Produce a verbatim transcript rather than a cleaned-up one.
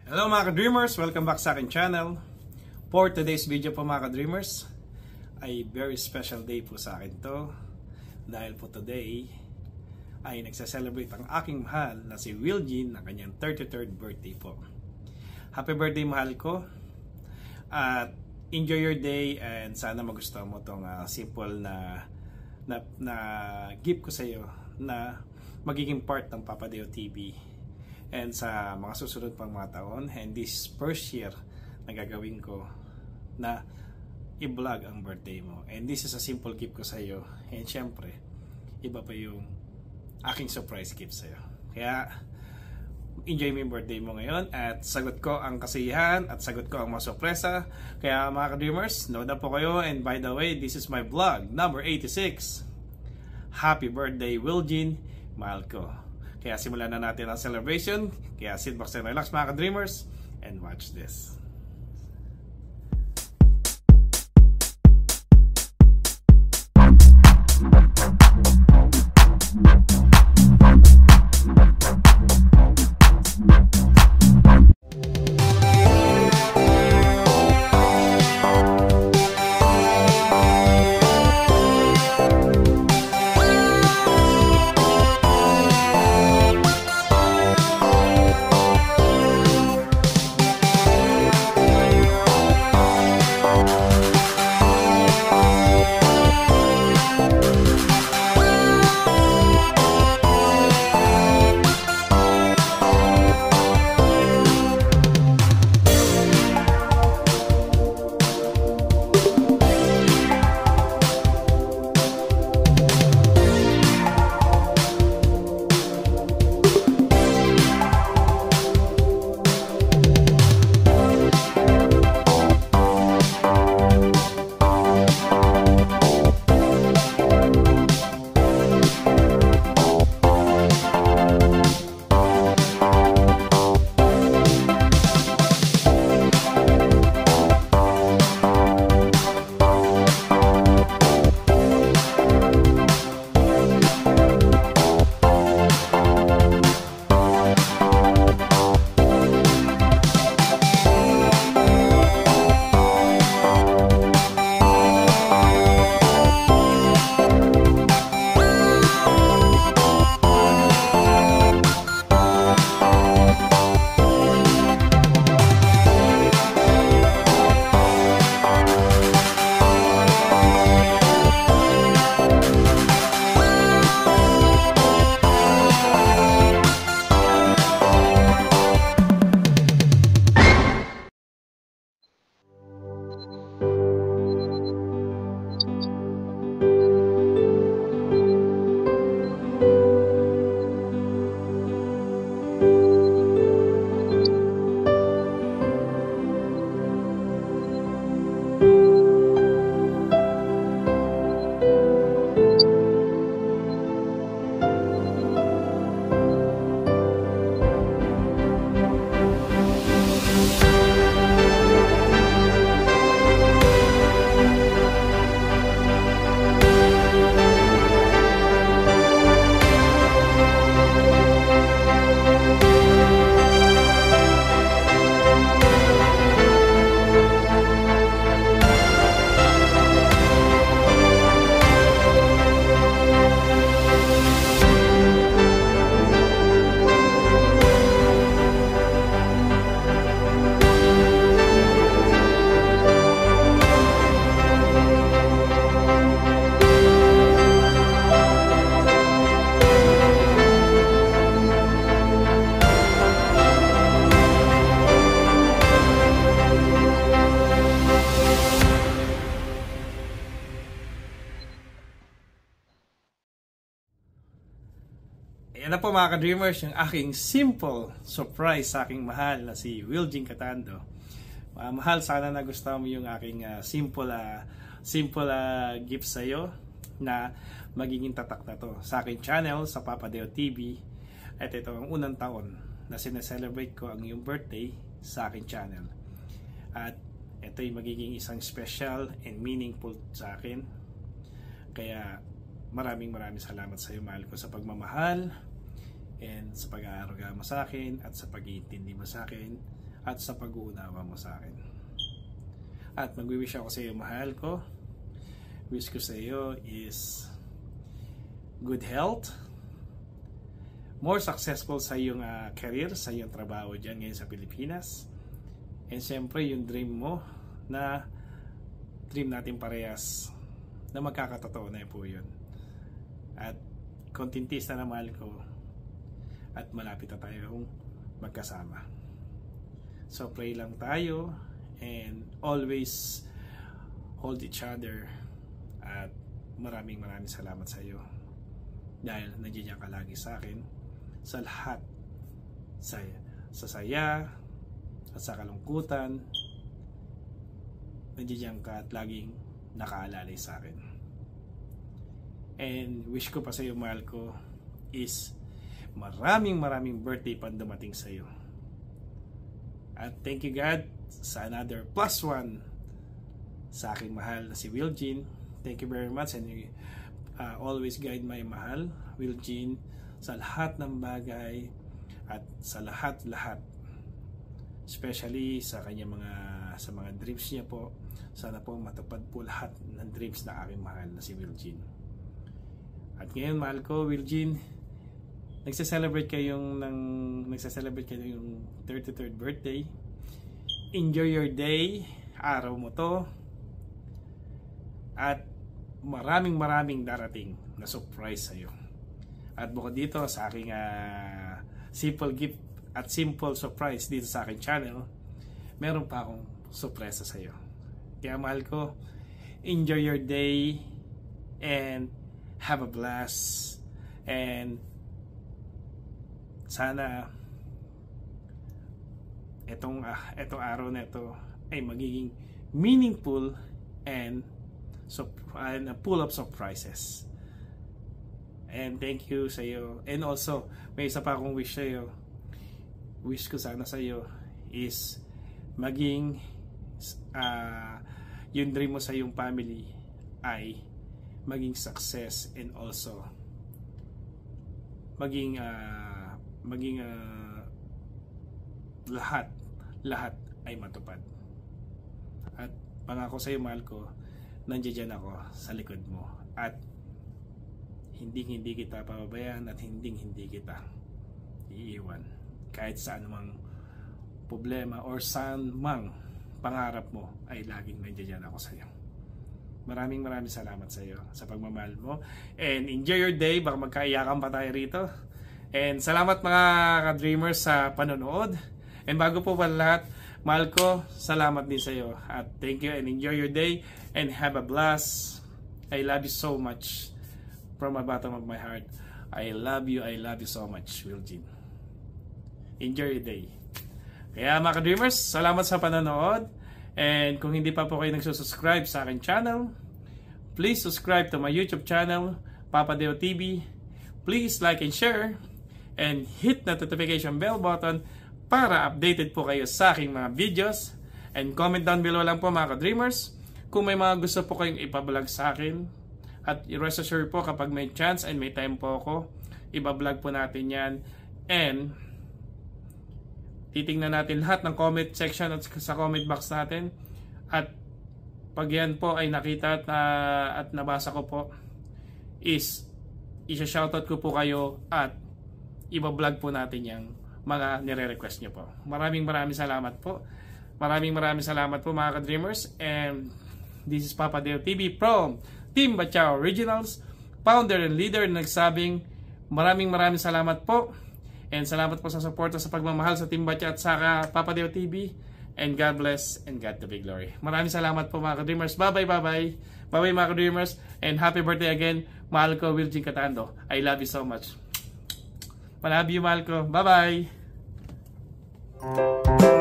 Hello mga ka-dreamers! Welcome back sa akin channel. For today's video po mga ka-dreamers, ay very special day po sa akin to. Dahil po today ay nagsa-celebrate ang aking mahal na si Wilgin na kanyang thirty-third birthday po. Happy birthday mahal ko! At enjoy your day and sana magustuhan mo tong uh, simple na, na, na gift ko sa iyo na magiging part ng Papa Deo T V. And sa mga susunod pang mga taon, and this first year na gagawin ko na i-vlog ang birthday mo. And this is a simple gift ko sa iyo. And syempre, iba pa yung aking surprise gift sa iyo. Kaya, enjoy mo yung birthday mo ngayon at sagot ko ang kasiyahan at sagot ko ang mga sorpresa. Kaya mga ka-dreamers, nood na po kayo. And by the way, this is my vlog number eighty-six. Happy birthday, Wilgin, mahal ko. Kaya simulan na natin ang celebration. Kaya sit back and relax mga ka-dreamers and watch this. Ayan na po mga ka-dreamers, yung aking simple surprise sa aking mahal na si Wilgin Catando. Uh, mahal, sana nagustuhan mo yung aking uh, simple uh, simple uh, gift sa iyo na magiging tatak na to sa aking channel sa Papa Deo T V. At ito ang unang taon na sineselebrate ko ang iyong birthday sa aking channel. At ito ay magiging isang special and meaningful sa akin. Kaya maraming maraming salamat sa iyo mahal ko sa pagmamahal and sa pag-aaruga mo sa akin at sa pag-iintindi mo sa akin at sa pag-uunawa mo sa akin. At mag-wish ako sa iyo, mahal ko. Wish ko sa iyo is good health, more successful sa iyong uh, career, sa iyong trabaho dyan ngayon sa Pilipinas. And siyempre yung dream mo na dream natin parehas na magkakatotoo na po yun. At kontentista na mahal ko at malapit na tayong magkasama. So pray lang tayo and always hold each other. At maraming maraming salamat sa iyo dahil nandiyan ka lagi sa akin sa lahat, sa, sa saya at sa kalungkutan. Nandiyan ka at laging nakaalalay sa akin. And wish ko pa sa iyo, mahal ko, is maraming maraming birthday pa dumating sa iyo. At thank you God sa another plus one sa aking mahal na si Wiljean. Thank you very much, and uh, always guide my mahal Wiljean sa lahat ng bagay at sa lahat-lahat, especially sa kanya mga sa mga dreams niya po. Sana po matupad po lahat ng dreams na aking mahal na si Wiljean. At ngayon, mahal ko Wiljean, nagse-celebrate kayong ng nagse-celebrate kayo yung thirty-third birthday. Enjoy your day, araw mo to. At maraming maraming darating na surprise sa iyo. At bukod dito sa aking uh, simple gift at simple surprise dito sa aking channel, meron pa akong surpresa sa iyo. Kaya mahal ko, enjoy your day and have a blast, and sana etong uh, etong araw na ito ay magiging meaningful and so and full of surprises. And thank you sa iyo. And also may isa pa akong wish sa iyo. Wish ko sana sa iyo is maging uh, yung dream mo sa iyong family ay maging success, and also maging uh, maging uh, lahat lahat ay matupad. At pangako sa iyo, mahal ko, nandiyan ako sa likod mo at hindi hindi kita pababayaan at hindi hindi kita iiwan kahit saan mang problema or saan mang pangarap mo ay laging nandiyan ako sa iyo. Maraming maraming salamat sa iyo sa pagmamahal mo, and enjoy your day. Baka magkaiyakan pa tayo rito. And salamat mga ka-dreamers sa panonood. And bago po pa lahat, mahal ko, salamat din sa iyo. At thank you and enjoy your day and have a blast. I love you so much from the bottom of my heart. I love you, I love you so much, Wiljean. Enjoy your day. Kaya mga ka-dreamers, salamat sa panonood. And kung hindi pa po kayo nagsusubscribe sa aking channel, please subscribe to my YouTube channel, Papa Deo T V. Please like and share, and hit the notification bell button para updated po kayo sa aking mga videos. And comment down below lang po mga ka-dreamers kung may mga gusto po kayong ipablog sa akin. At rest assured po, kapag may chance and may time po ako, ibablog po natin yan. And titingnan natin lahat ng comment section at sa comment box natin. At pag yan po ay nakita at, uh, at nabasa ko po, is isa-shoutout ko po kayo at ibablog po natin yung mga nire-request nyo po. Maraming maraming salamat po. Maraming maraming salamat po mga ka-dreamers. And this is Papa Deo T V from Team Bachao Originals, founder and leader na nagsabing maraming maraming salamat po. And salamat po sa suporta sa pagmamahal sa Team Bachao at sa Papa Deo T V. And God bless and God to be glory. Maraming salamat po mga ka-dreamers. Bye-bye, bye-bye. Bye-bye mga ka-dreamers. And happy birthday again, mahal ko, Wiljean Catando. I love you so much. I love you, mahal ko. Bye-bye.